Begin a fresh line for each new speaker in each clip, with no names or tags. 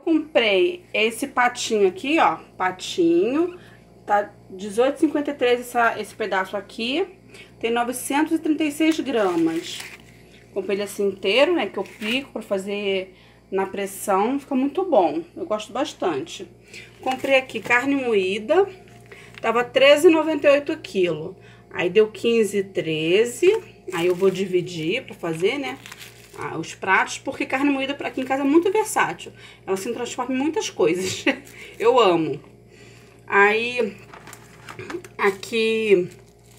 Comprei esse patinho aqui, ó, patinho, tá 18,53 esse pedaço aqui, tem 936 gramas. Comprei ele assim inteiro, né, que eu pico pra fazer na pressão, fica muito bom, eu gosto bastante. Comprei aqui carne moída, tava R$13,98 o quilo, aí deu 15,13, aí eu vou dividir pra fazer, né, os pratos, porque carne moída pra aqui em casa é muito versátil, ela se transforma em muitas coisas, eu amo. Aí, aqui,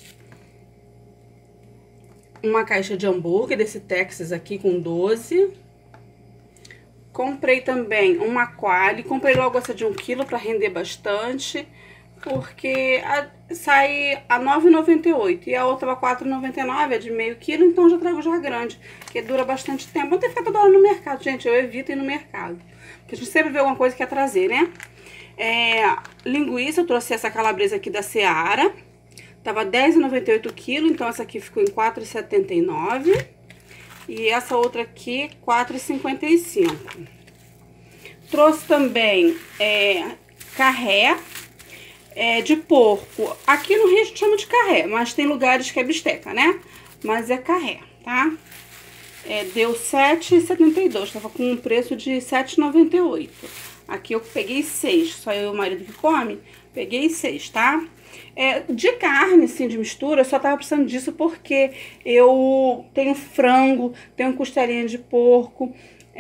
uma caixa de hambúrguer desse Texas aqui com 12. Comprei também uma quali, comprei logo essa de 1 quilo pra render bastante, porque sai a R$9,98 e a outra a R$4,99, é de meio quilo, então já trago já grande, que dura bastante tempo. Não tem que ficar toda hora no mercado, gente, eu evito ir no mercado, porque a gente sempre vê alguma coisa que quer trazer, né? Linguiça, eu trouxe essa calabresa aqui da Seara, tava R$10,98 o quilo, então essa aqui ficou em R$4,79. E essa outra aqui, R$4,55. Trouxe também carré de porco. Aqui no Rio a gente chama de carré, mas tem lugares que é bisteca, né? Mas é carré, tá? Deu R$7,72, tava com um preço de R$7,98. Aqui eu peguei 6, só eu e o marido que come, peguei 6, tá? De carne, assim, de mistura, eu só tava precisando disso porque eu tenho frango, tenho costelinha de porco,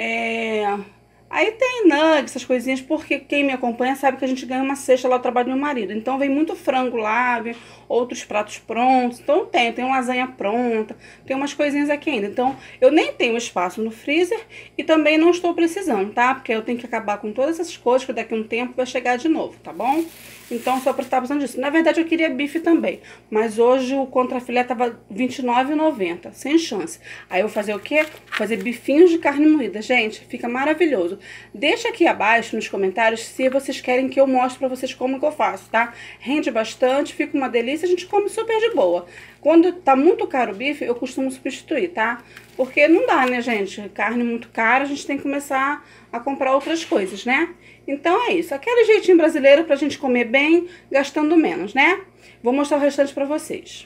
aí tem nuggets, essas coisinhas, porque quem me acompanha sabe que a gente ganha uma cesta lá no trabalho do meu marido. Então vem muito frango lá, vem outros pratos prontos, então tem lasanha pronta, tem umas coisinhas aqui ainda. Então eu nem tenho espaço no freezer e também não estou precisando, tá? Porque eu tenho que acabar com todas essas coisas, que daqui a um tempo vai chegar de novo, tá bom? Então só estava precisando disso. Na verdade eu queria bife também, mas hoje o contrafilé tava R$29,90, sem chance. Aí eu vou fazer o quê? Fazer bifinhos de carne moída, gente, fica maravilhoso. Deixa aqui abaixo nos comentários se vocês querem que eu mostre pra vocês como que eu faço, tá? Rende bastante, fica uma delícia, a gente come super de boa. Quando tá muito caro o bife, eu costumo substituir, tá? Porque não dá, né, gente? Carne muito cara, a gente tem que começar a comprar outras coisas, né? Então é isso, aquele jeitinho brasileiro pra gente comer bem, gastando menos, né? Vou mostrar o restante pra vocês.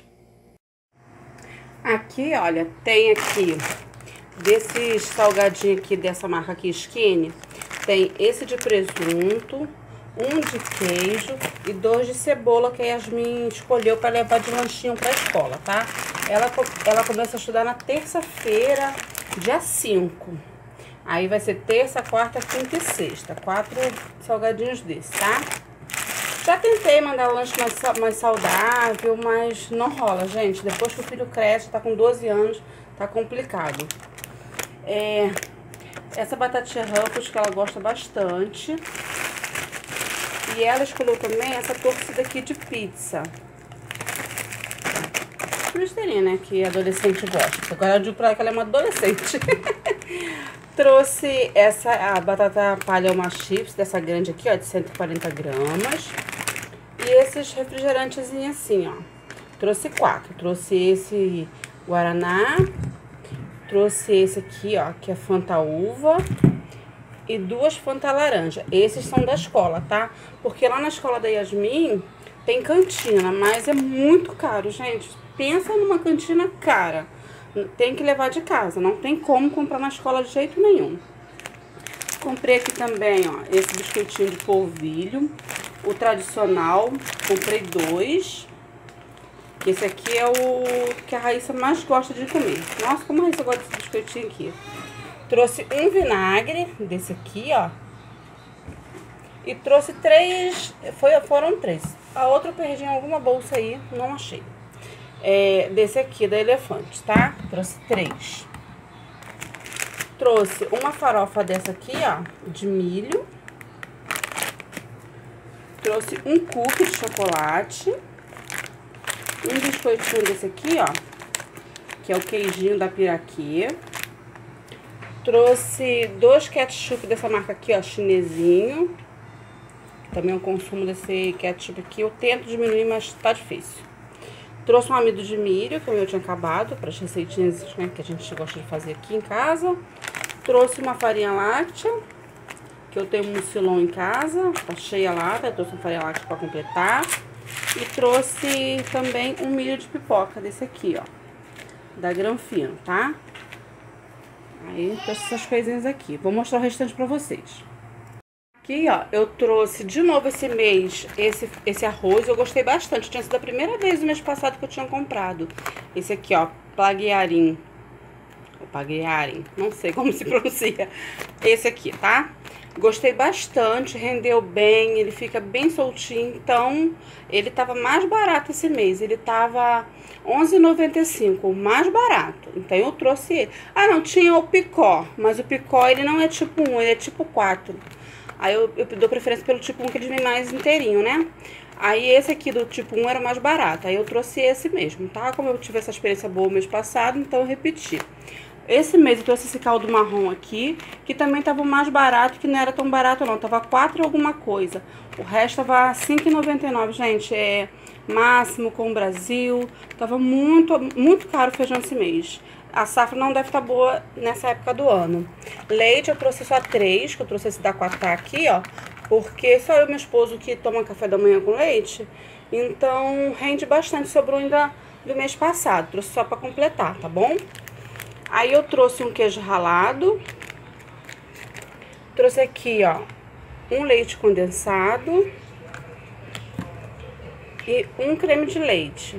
Aqui, olha, tem aqui, desses salgadinhos aqui, dessa marca aqui, Skinny, tem esse de presunto, um de queijo e 2 de cebola, que a Yasmin escolheu pra levar de lanchinho pra escola, tá? Ela começa a estudar na terça-feira, dia 5. Aí vai ser terça, quarta, quinta e sexta. 4 salgadinhos desses, tá? Já tentei mandar lanche mais saudável, mas não rola, gente. Depois que o filho cresce, tá com 12 anos, tá complicado. Essa batatinha Ruffles, que ela gosta bastante. E ela escolheu também essa torcida aqui de pizza. Besteirinha, né? Que adolescente gosta. Agora eu digo pra ela que ela é uma adolescente. Trouxe a batata palha uma chips, dessa grande aqui, ó, de 140 gramas. E esses refrigerantes assim, ó. Trouxe 4. Trouxe esse Guaraná. Trouxe esse aqui, ó, que é Fanta Uva. E 2 Fanta Laranja. Esses são da escola, tá? Porque lá na escola da Yasmin tem cantina, mas é muito caro, gente. Pensa numa cantina cara. Tem que levar de casa, não tem como comprar na escola de jeito nenhum. Comprei aqui também, ó, esse biscoitinho de polvilho, o tradicional, comprei 2. Esse aqui é o que a Raíssa mais gosta de comer. Nossa, como a Raíssa gosta desse biscoitinho aqui. Trouxe um vinagre, desse aqui, ó. E trouxe 3, foram 3. A outra eu perdi em alguma bolsa aí, não achei. Desse aqui, da Elefante, tá? Trouxe 3. Trouxe uma farofa dessa aqui, ó, de milho. Trouxe um cookie de chocolate. Um biscoitinho desse aqui, ó, que é o queijinho da Piraquê. Trouxe 2 ketchup dessa marca aqui, ó, chinesinho. Também o consumo desse ketchup aqui eu tento diminuir, mas tá difícil. Trouxe um amido de milho, que o meu tinha acabado, para as receitinhas, né, que a gente gosta de fazer aqui em casa. Trouxe uma farinha láctea, que eu tenho mucilon em casa, tá cheia a lata, eu trouxe um farinha láctea pra completar. E trouxe também um milho de pipoca desse aqui, ó, da Granfino, tá? Aí, trouxe essas coisinhas aqui. Vou mostrar o restante pra vocês. Aqui, ó, eu trouxe de novo esse mês esse arroz. Eu gostei bastante. Tinha sido a primeira vez no mês passado que eu tinha comprado. Esse aqui, ó, Pagliarin. Ou Pagliarin, não sei como se pronuncia. Esse aqui, tá? Gostei bastante, rendeu bem, ele fica bem soltinho. Então, ele tava mais barato esse mês. Ele tava R$11,95, o mais barato. Então, eu trouxe ele. Ah, não, tinha o picó. Mas o picó, ele não é tipo 1, ele é tipo 4. Aí, eu dou preferência pelo tipo 1, que ele vem mais inteirinho, né? Aí, esse aqui do tipo 1 era o mais barato. Aí, eu trouxe esse mesmo, tá? Como eu tive essa experiência boa mês passado, então eu repeti. Esse mês eu trouxe esse caldo marrom aqui, que também tava mais barato, que não era tão barato não, tava 4 alguma coisa. O resto tava R$5,99, gente, é máximo com o Brasil. Tava muito caro o feijão esse mês. A safra não deve estar boa nessa época do ano. Leite eu trouxe só 3, que eu trouxe esse da Quatá aqui, ó, porque só eu e meu esposo que toma café da manhã com leite, então rende bastante, sobrou ainda do mês passado, trouxe só pra completar, tá bom? Aí eu trouxe um queijo ralado, trouxe aqui, ó, um leite condensado e um creme de leite.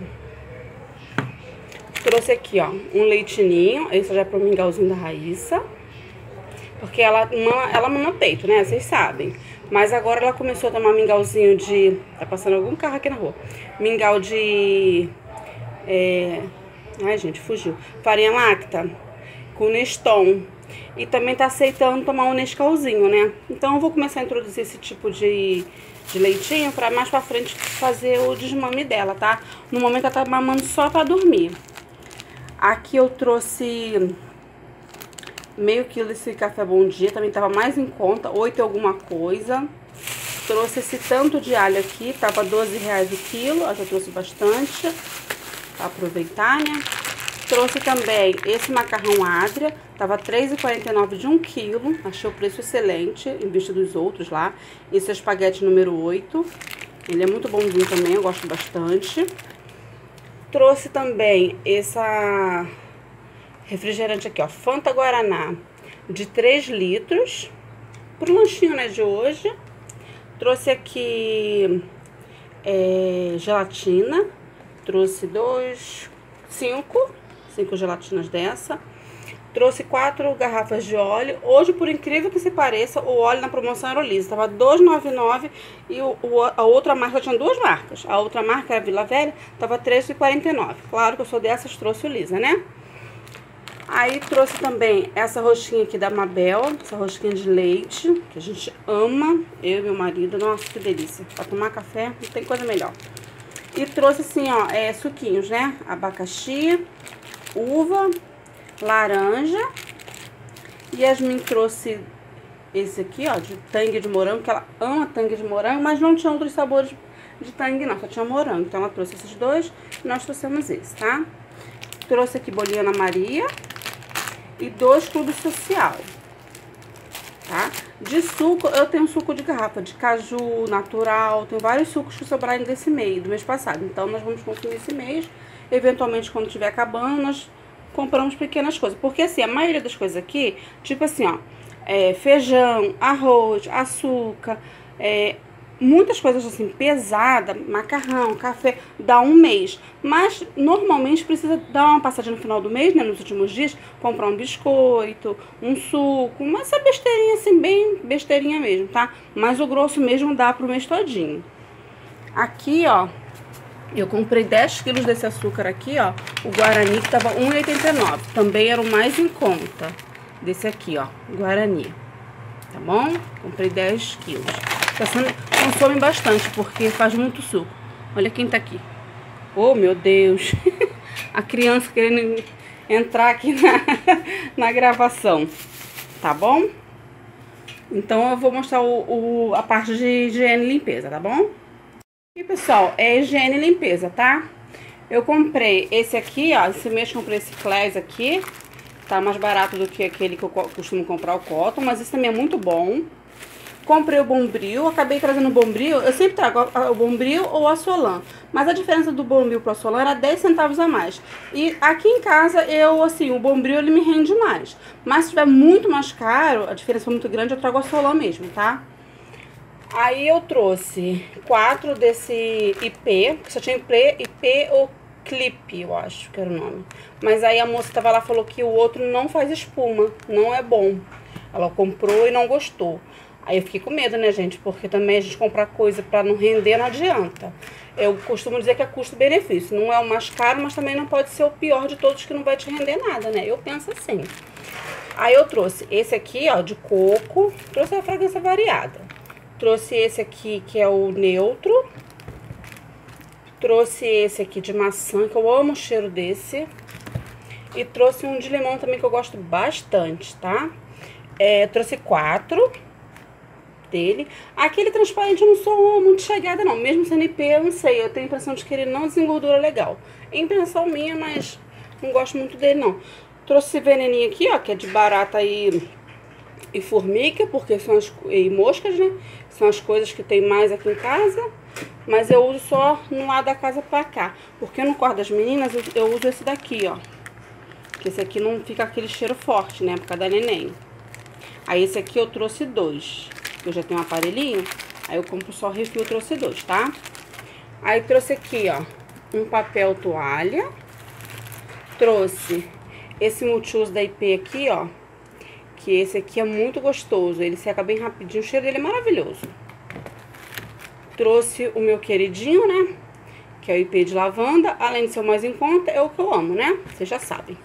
Trouxe aqui, ó, um leitinho, esse já é pro mingauzinho da Raíssa, porque ela mama peito, né, vocês sabem. Mas agora ela começou a tomar mingauzinho de... Tá passando algum carro aqui na rua. Mingau de... Ai, gente, fugiu. Farinha láctea com Neston. E também tá aceitando tomar um Nescauzinho, né? Então eu vou começar a introduzir esse tipo de leitinho pra mais pra frente fazer o desmame dela, tá? No momento ela tá mamando só pra dormir. Aqui eu trouxe meio quilo desse café Bom Dia, também tava mais em conta, 8 alguma coisa. Trouxe esse tanto de alho aqui, tava R$12 o quilo, eu já trouxe bastante pra aproveitar, né? Trouxe também esse macarrão Adria, tava R$3,49 de 1 quilo, achei o preço excelente, em vista dos outros lá. Esse é o espaguete número 8, ele é muito bonzinho também, eu gosto bastante. Trouxe também essa refrigerante aqui, ó, Fanta Guaraná, de 3 litros, pro lanchinho, né, de hoje. Trouxe aqui gelatina, trouxe 5 gelatinas dessa. Trouxe 4 garrafas de óleo. Hoje, por incrível que se pareça, o óleo na promoção era o Lisa. Tava R$2,99 e a outra marca tinha 2 marcas. A outra marca era Vila Velha, tava R$3,49. Claro que eu sou dessas, trouxe o Lisa, né? Aí trouxe também essa rosquinha aqui da Mabel, essa rosquinha de leite, que a gente ama, eu e meu marido. Nossa, que delícia. Pra tomar café, não tem coisa melhor. E trouxe assim, ó, suquinhos, né? Abacaxi, uva, laranja. Yasmin trouxe esse aqui, ó, de tangue de morango, que ela ama tangue de morango, mas não tinha outros sabores de tangue não, só tinha morango. Então ela trouxe esses dois e nós trouxemos esse, tá? Trouxe aqui bolinha Ana Maria e 2 clubes social, tá? De suco, eu tenho suco de garrafa, de caju natural, tem vários sucos que sobraram desse mês, do mês passado. Então, nós vamos consumir esse mês. Eventualmente, quando estiver acabando, nós compramos pequenas coisas. Porque, assim, a maioria das coisas aqui, tipo assim, ó, feijão, arroz, açúcar, muitas coisas assim, pesada, macarrão, café, dá um mês. Mas, normalmente, precisa dar uma passadinha no final do mês, né, nos últimos dias, comprar um biscoito, um suco, essa besteirinha assim, bem besteirinha mesmo, tá? Mas o grosso mesmo dá pro mês todinho. Aqui, ó, eu comprei 10 quilos desse açúcar aqui, ó, o Guarani, que tava R$1,89. Também era o mais em conta desse aqui, ó, Guarani. Tá bom? Comprei 10 quilos. Consome bastante, porque faz muito suco. Olha quem tá aqui. Oh, meu Deus. A criança querendo entrar aqui na gravação. Tá bom? Então, eu vou mostrar a parte de higiene e limpeza, tá bom? E, pessoal, é higiene e limpeza, tá? Eu comprei esse aqui, ó. Esse mês eu comprei esse Class aqui. Tá mais barato do que aquele que eu costumo comprar, o Cotton. Mas esse também é muito bom. Comprei o Bombril, acabei trazendo o Bombril. Eu sempre trago o Bombril ou a Solan. Mas a diferença do Bombril para a Solan era 10 centavos a mais. E aqui em casa, assim, o Bombril ele me rende mais. Mas se tiver muito mais caro, a diferença for muito grande, eu trago a Solan mesmo, tá? Aí eu trouxe 4 desse IP, que só tinha IP ou Clip, eu acho que era o nome. Mas aí a moça tava lá, falou que o outro não faz espuma, não é bom. Ela comprou e não gostou. Aí eu fiquei com medo, né, gente? Porque também a gente comprar coisa pra não render não adianta. Eu costumo dizer que é custo-benefício. Não é o mais caro, mas também não pode ser o pior de todos que não vai te render nada, né? Eu penso assim. Aí eu trouxe esse aqui, ó, de coco. Trouxe a fragrância variada. Trouxe esse aqui, que é o neutro. Trouxe esse aqui de maçã, que eu amo o cheiro desse. E trouxe um de limão também, que eu gosto bastante, tá? Trouxe 4 dele. Aquele transparente eu não sou muito chegada, não. Mesmo sendo IP, eu não sei. Eu tenho a impressão de que ele não desengordura legal. É impressão minha, mas não gosto muito dele, não. Trouxe esse veneninho aqui, ó, que é de barata e formiga, porque são e moscas, né? São as coisas que tem mais aqui em casa. Mas eu uso só no lado da casa pra cá. Porque no quarto das meninas eu uso esse daqui, ó. Que esse aqui não fica aquele cheiro forte, né? Por causa da neném. Aí esse aqui eu trouxe 2. Eu já tenho um aparelhinho, aí eu compro só refil, eu trouxe 2, tá? Aí trouxe aqui, ó, um papel toalha. Trouxe esse multiuso da IP aqui, ó. Que esse aqui é muito gostoso, ele seca bem rapidinho, o cheiro dele é maravilhoso. Trouxe o meu queridinho, né? Que é o IP de lavanda, além de ser o mais em conta, é o que eu amo, né? Vocês já sabem.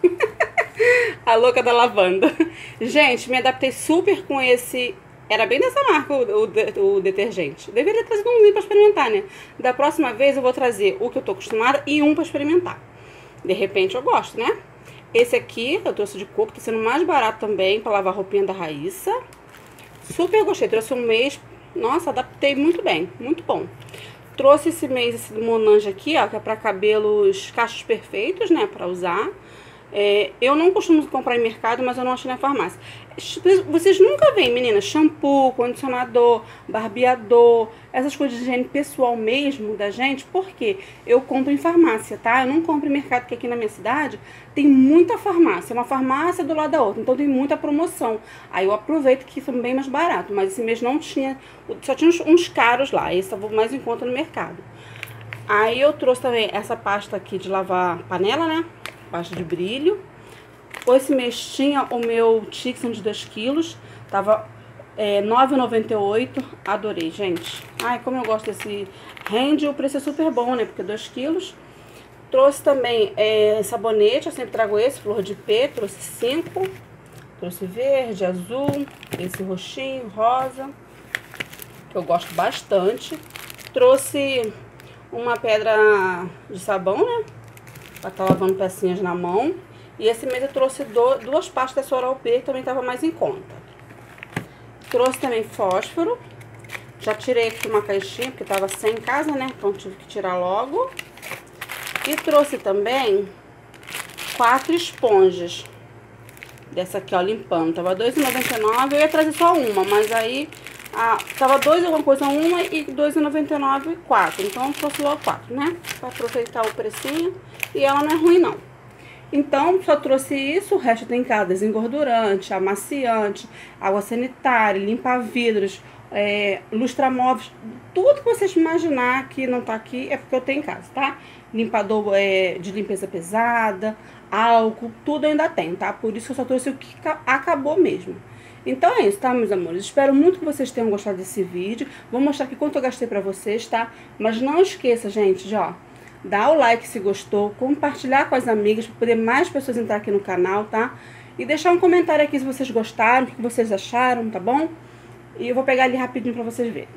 A louca da lavanda. Gente, me adaptei super com esse... Era bem dessa marca o detergente. Deveria trazer umzinho pra experimentar, né? Da próxima vez eu vou trazer o que eu tô acostumada e um pra experimentar. De repente eu gosto, né? Esse aqui eu trouxe de coco, tá sendo mais barato também pra lavar a roupinha da Raíssa. Super gostei. Trouxe um mês. Nossa, adaptei muito bem. Muito bom. Trouxe esse mês esse do Monange aqui, ó, que é pra cabelos cachos perfeitos, né? Pra usar. Eu não costumo comprar em mercado, mas eu não achei na farmácia. Vocês nunca veem, meninas, shampoo, condicionador, barbeador, essas coisas de higiene pessoal mesmo da gente, porque eu compro em farmácia, tá? Eu não compro em mercado, porque aqui na minha cidade tem muita farmácia, uma farmácia do lado da outra, então tem muita promoção. Aí eu aproveito que são bem mais baratos, mas esse mês não tinha, só tinha uns caros lá, esse eu vou mais em conta no mercado. Aí eu trouxe também essa pasta aqui de lavar panela, né? Pasta de brilho. Esse mês tinha o meu Tixan de 2 quilos. Tava R$ 9,98. Adorei, gente. Ai, como eu gosto desse. Rende, o preço é super bom, né? Porque 2 quilos. Trouxe também sabonete. Eu sempre trago esse, flor de pê. Trouxe 5. Trouxe verde, azul. Esse roxinho, rosa. Que eu gosto bastante. Trouxe uma pedra de sabão, né? Pra estar lavando pecinhas na mão. E esse mês eu trouxe 2 pastas da Oral-B, que também tava mais em conta. Trouxe também fósforo. Já tirei aqui uma caixinha, porque tava sem em casa, né? Então tive que tirar logo. E trouxe também 4 esponjas. Dessa aqui, ó, limpando. Tava R$ 2,99. Eu ia trazer só uma, mas aí... tava 2 alguma coisa, uma, e R$ 2,99, 4. Então eu trouxe logo 4, né? Pra aproveitar o precinho. E ela não é ruim, não. Então, só trouxe isso. O resto tem em casa: desengordurante, amaciante, água sanitária, limpa-vidros, lustramóveis. Tudo que vocês imaginar que não tá aqui é porque eu tenho em casa, tá? Limpador de limpeza pesada, álcool, tudo ainda tem, tá? Por isso que eu só trouxe o que acabou mesmo. Então é isso, tá, meus amores? Espero muito que vocês tenham gostado desse vídeo. Vou mostrar aqui quanto eu gastei pra vocês, tá? Mas não esqueça, gente, de, ó, dar o like se gostou, compartilhar com as amigas para poder mais pessoas entrar aqui no canal, tá? E deixar um comentário aqui se vocês gostaram, o que vocês acharam, tá bom? E eu vou pegar ali rapidinho para vocês verem.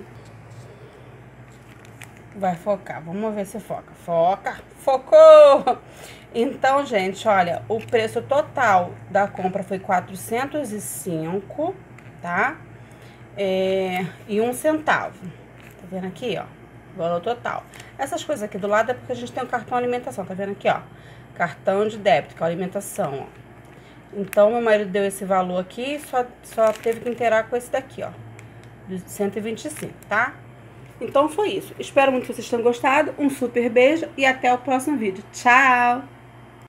Vai focar, vamos ver se foca. Foca, focou! Então, gente, olha, o preço total da compra foi 405, tá? E 1 centavo. Tá vendo aqui, ó? Valor total. Essas coisas aqui do lado é porque a gente tem um cartão alimentação, tá vendo aqui, ó? Cartão de débito, que é a alimentação, ó. Então, meu marido deu esse valor aqui, só teve que inteirar com esse daqui, ó. de 125, tá? Então foi isso. Espero muito que vocês tenham gostado. Um super beijo e até o próximo vídeo. Tchau!